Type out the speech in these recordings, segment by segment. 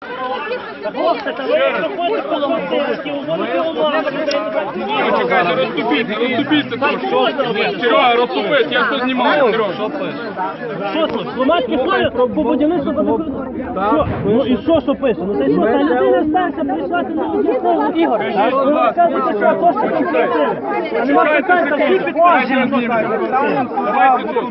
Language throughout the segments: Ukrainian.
Хлопці, та ви проходите коло можливості, умовити умови. Чекайте, розступіться трошки. Серега, розступись, я все знімаю, Серега. Що це? Громадські полі по будівництву що? Ну і що пише? Ну це що? Та людина старша прийшла, ти не розумієш, Ігор. Ви розказуєте, що то, що конструктивне. А нема питань, та всі підтверджені. Давайте тут.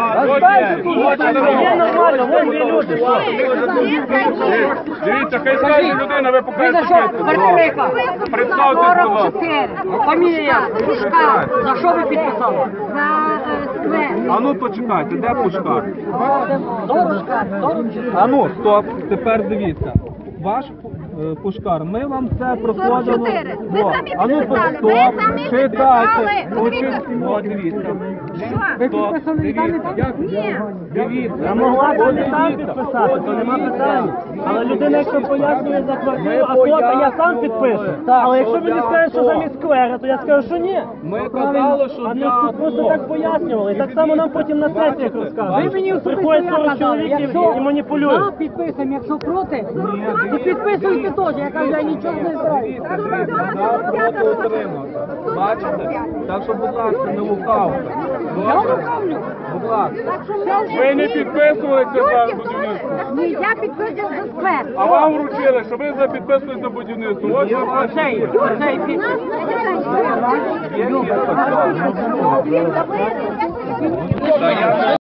Є нормально, вон є люди. Дивіться, хай скаже людина, ви покажете підпис. Представте, будь ласка. Фамілія Пушкар. За що ви підписали? А ну почекайте, де Пушкар? Дорожка. А ну, стоп, тепер дивіться. Ваш Пушкар, ми вам все проходимо. 44. Ви самі А ну, підписали, стоп, ви самі читайте. підписали. О, дивіться. Ви підписали і там, і там? Ні. Дивіться. Я могла б і сам підписати, то нема питань. Але людина, якщо пояснює за квартиру, а то я сам підпишу. Але якщо мені скажуть, що замість сквера, то я скажу, що ні. Ми казали, що А не просто так пояснювали. І так само нам потім на сесіях Ви розказують. мені Приходять 40 чоловіків і маніпулюють. За підписуємо, якщо проти, то підписуйте теж. Я кажу, я нічого не знаю. Бачите? Так що, будь ласка, не лукавте. Я лукавлю. Будь ласка. Ви не підписувалися за будівництво. Ні, я підписую за сквер. А вам вручили, що ви за підписуєте за будівництво. Ось ви бачите. Оцей підпис. Є, є.